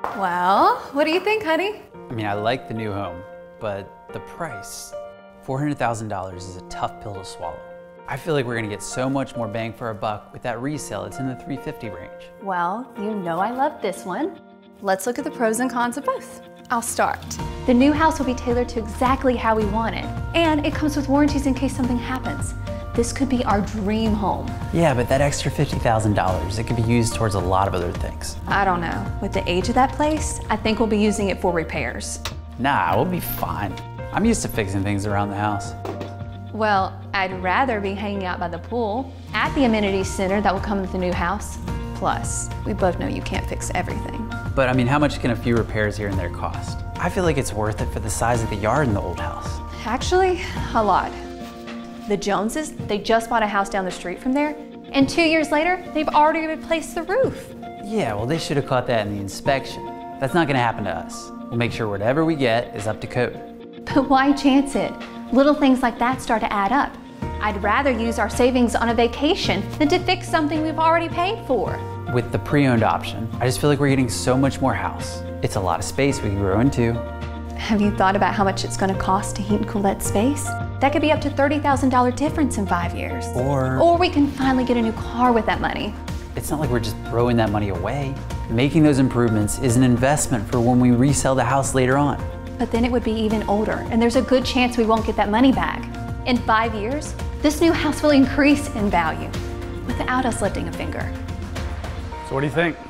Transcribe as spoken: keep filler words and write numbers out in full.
Well, what do you think, honey? I mean, I like the new home, but the price, four hundred thousand dollars is a tough pill to swallow. I feel like we're gonna get so much more bang for our buck with that resale. It's in the three fifty range. Well, you know I love this one. Let's look at the pros and cons of both. I'll start. The new house will be tailored to exactly how we want it, and it comes with warranties in case something happens. This could be our dream home. Yeah, but that extra fifty thousand dollars, it could be used towards a lot of other things. I don't know. With the age of that place, I think we'll be using it for repairs. Nah, we'll be fine. I'm used to fixing things around the house. Well, I'd rather be hanging out by the pool at the amenities center that will come with the new house. Plus, we both know you can't fix everything. But I mean, how much can a few repairs here and there cost? I feel like it's worth it for the size of the yard in the old house. Actually, a lot. The Joneses, they just bought a house down the street from there, and two years later, they've already replaced the roof. Yeah, well, they should have caught that in the inspection. That's not gonna happen to us. We'll make sure whatever we get is up to code. But why chance it? Little things like that start to add up. I'd rather use our savings on a vacation than to fix something we've already paid for. With the pre-owned option, I just feel like we're getting so much more house. It's a lot of space we can grow into. Have you thought about how much it's gonna cost to heat and cool that space? That could be up to thirty thousand dollars difference in five years. Or... Or we can finally get a new car with that money. It's not like we're just throwing that money away. Making those improvements is an investment for when we resell the house later on. But then it would be even older, and there's a good chance we won't get that money back. In five years, this new house will increase in value without us lifting a finger. So what do you think?